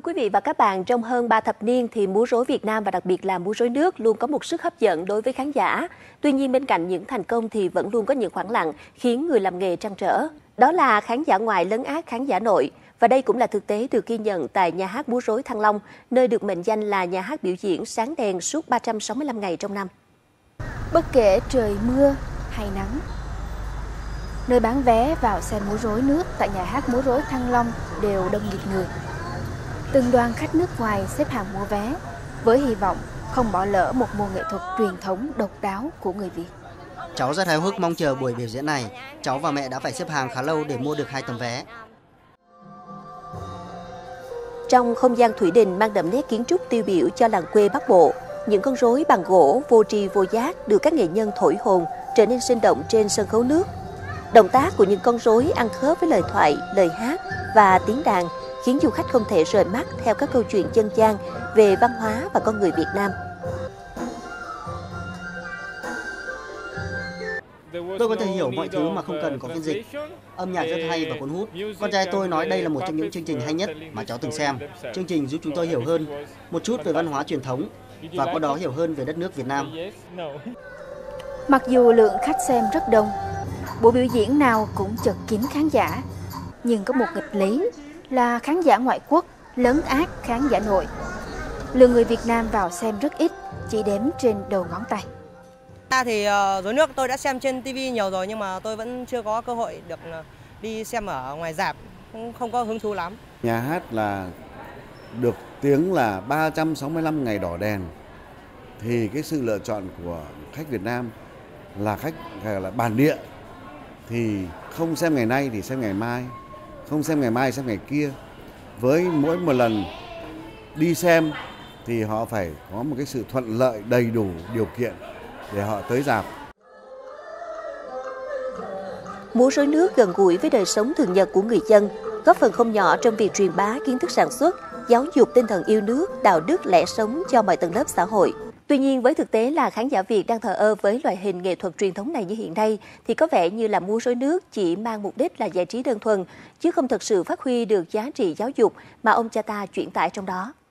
quý vị và các bạn, trong hơn 3 thập niên thì múa rối Việt Nam và đặc biệt là múa rối nước luôn có một sức hấp dẫn đối với khán giả. Tuy nhiên bên cạnh những thành công thì vẫn luôn có những khoảng lặng khiến người làm nghề trăn trở. Đó là khán giả ngoại lấn át khán giả nội. Và đây cũng là thực tế được ghi nhận tại nhà hát múa rối Thăng Long, nơi được mệnh danh là nhà hát biểu diễn sáng đèn suốt 365 ngày trong năm. Bất kể trời mưa hay nắng, nơi bán vé vào xem múa rối nước tại nhà hát múa rối Thăng Long đều đông nghịt người. Từng đoàn khách nước ngoài xếp hàng mua vé với hy vọng không bỏ lỡ một môn nghệ thuật truyền thống độc đáo của người Việt. Cháu rất háo hức mong chờ buổi biểu diễn này. Cháu và mẹ đã phải xếp hàng khá lâu để mua được 2 tấm vé. Trong không gian thủy đình mang đậm nét kiến trúc tiêu biểu cho làng quê Bắc Bộ, những con rối bằng gỗ vô tri vô giác được các nghệ nhân thổi hồn trở nên sinh động trên sân khấu nước. Động tác của những con rối ăn khớp với lời thoại, lời hát và tiếng đàn khiến du khách không thể rời mắt theo các câu chuyện dân gian về văn hóa và con người Việt Nam. Tôi có thể hiểu mọi thứ mà không cần có phiên dịch. Âm nhạc rất hay và cuốn hút. Con trai tôi nói đây là một trong những chương trình hay nhất mà cháu từng xem. Chương trình giúp chúng tôi hiểu hơn một chút về văn hóa truyền thống và qua đó hiểu hơn về đất nước Việt Nam. Mặc dù lượng khách xem rất đông, buổi biểu diễn nào cũng chật kín khán giả, nhưng có một nghịch lý là khán giả ngoại quốc lấn át khán giả nội. Lượng người Việt Nam vào xem rất ít, chỉ đếm trên đầu ngón tay. Thì rối nước tôi đã xem trên TV nhiều rồi, nhưng mà tôi vẫn chưa có cơ hội được đi xem ở ngoài rạp, không có hứng thú lắm. Nhà hát là được tiếng là 365 ngày đỏ đèn, thì cái sự lựa chọn của khách Việt Nam là khách là bản địa, thì không xem ngày nay thì xem ngày mai, không xem ngày mai xem ngày kia. Với mỗi một lần đi xem thì họ phải có một cái sự thuận lợi đầy đủ điều kiện để họ tới rạp. Múa rối nước gần gũi với đời sống thường nhật của người dân, góp phần không nhỏ trong việc truyền bá kiến thức sản xuất, giáo dục tinh thần yêu nước, đạo đức lẽ sống cho mọi tầng lớp xã hội. Tuy nhiên, với thực tế là khán giả Việt đang thờ ơ với loại hình nghệ thuật truyền thống này như hiện nay, thì có vẻ như là múa rối nước chỉ mang mục đích là giải trí đơn thuần, chứ không thực sự phát huy được giá trị giáo dục mà ông cha ta truyền tải trong đó.